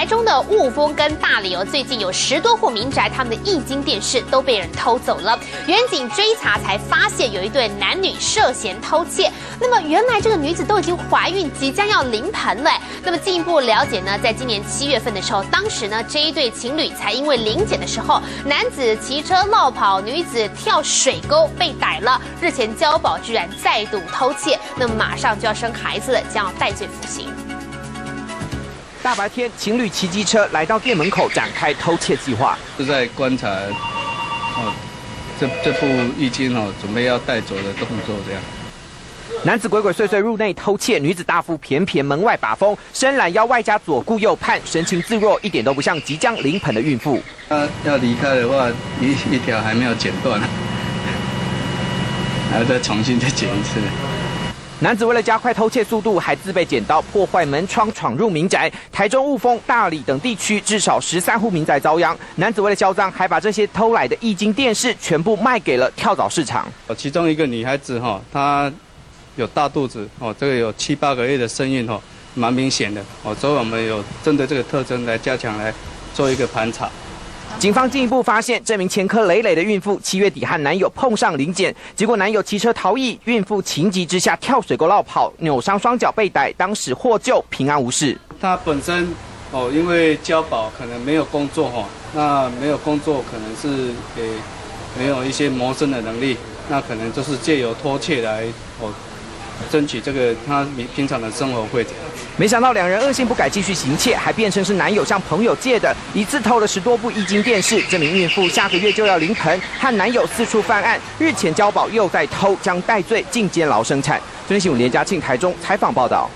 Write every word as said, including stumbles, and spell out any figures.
中的雾峰跟大里哦，最近有十多户民宅，他们的液晶电视都被人偷走了。远警追查才发现，有一对男女涉嫌偷窃。那么原来这个女子都已经怀孕，即将要临盆了。那么进一步了解呢，在今年七月份的时候，当时呢这一对情侣才因为临检的时候，男子骑车落跑，女子跳水沟被逮了。日前交保，居然再度偷窃，那么马上就要生孩子了，将要戴罪服刑。 大白天，情侣骑机车来到店门口展开偷窃计划， 是在观察哦，这这副浴巾哦，准备要带走的动作这样。 男子鬼鬼祟祟入内偷窃，女子大腹便便门外把风，伸懒腰外加左顾右盼，神情自若，一点都不像即将临盆的孕妇。 他要离开的话，一一条还没有剪断，还要再重新再剪一次。 男子为了加快偷窃速度，还自备剪刀破坏门窗，闯入民宅。台中雾峰、大里等地区至少十三户民宅遭殃。男子为了销赃，还把这些偷来的液晶电视全部卖给了跳蚤市场。 其中一个女孩子哈，她有大肚子哦，这个有七八个月的身孕哦，蛮明显的哦，所以我们有针对这个特征来加强来做一个盘查。 警方进一步发现，这名前科累累的孕妇七月底和男友碰上临检，结果男友骑车逃逸，孕妇情急之下跳水沟落跑，扭伤双脚被逮，当时获救平安无事。 她本身哦，因为交保可能没有工作哈，那没有工作可能是诶没有一些谋生的能力，那可能就是借由偷窃来哦争取这个她平常的生活费。 没想到两人恶性不改，继续行窃，还辩称是男友向朋友借的，一次偷了十多部液晶电视。这名孕妇下个月就要临盆，和男友四处犯案，日前交保又在偷，将戴罪进监牢生产。中天新闻连嘉庆台中采访报道。